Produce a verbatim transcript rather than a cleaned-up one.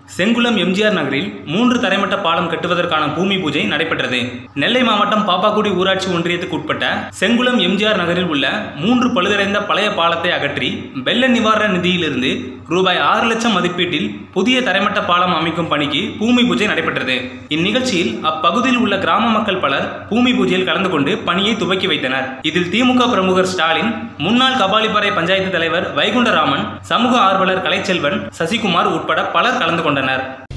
செங்குளம் எம்ஜிஆர் நகரில் மூன்று தரைமட்ட பாலம் கட்டுவதற்கான பூமி பூஜை நடைபெற்றது. நெல்லை மாவட்டம் பாப்பாக்குடி ஊராட்சி ஒன்றியத்துக்கு உட்பட்ட செங்குளம் எம்ஜிஆர் நகரில் உள்ள மூன்று பழுதடைந்த பழைய பாலத்தை அகற்றி வெள்ள நிவாரண நிதியிலிருந்து ரூபாய் ஆறு லட்சம் மதிப்பீட்டில் புதிய தரைமட்ட பாலம் அமைக்கும் பணிக்கு பூமி பூஜை நடைபெற்றது. இந்நிகழ்ச்சியில் அப்பகுதியில் உள்ள கிராம மக்கள் பலர் பூமி பூஜையில் கலந்து கொண்டு பணியை துவக்கி வைத்தனர். இதில் திமுக பிரமுகர் ஸ்டாலின், முன்னாள் கபாலிப்பாறை பஞ்சாயத்து தலைவர் வைகுண்டராமன், சமூக ஆர்வலர் கலைச்செல்வன், சசிகுமார் உட்பட பலர் கலந்து கொண்டனர்.